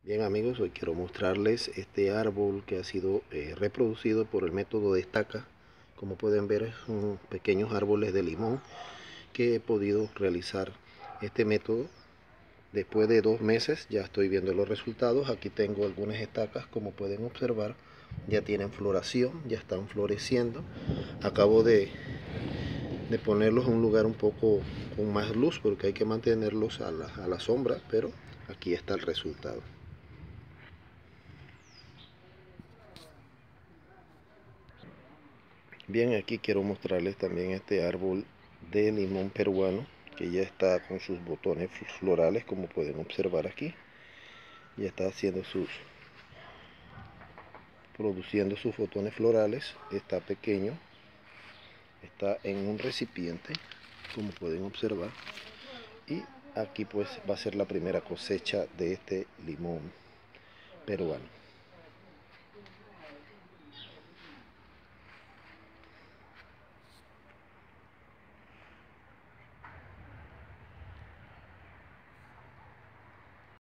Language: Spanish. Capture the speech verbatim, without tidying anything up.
Bien amigos, hoy quiero mostrarles este árbol que ha sido eh, reproducido por el método de estaca. Como pueden ver, son pequeños árboles de limón que he podido realizar este método. Después de dos meses ya estoy viendo los resultados. Aquí tengo algunas estacas, como pueden observar, ya tienen floración, ya están floreciendo. Acabo de, de ponerlos en un lugar un poco con más luz porque hay que mantenerlos a la, a la sombra, pero aquí está el resultado. Bien, aquí quiero mostrarles también este árbol de limón peruano que ya está con sus botones florales, como pueden observar aquí. Ya está haciendo sus, produciendo sus botones florales. Está pequeño, está en un recipiente, como pueden observar. Y aquí pues va a ser la primera cosecha de este limón peruano.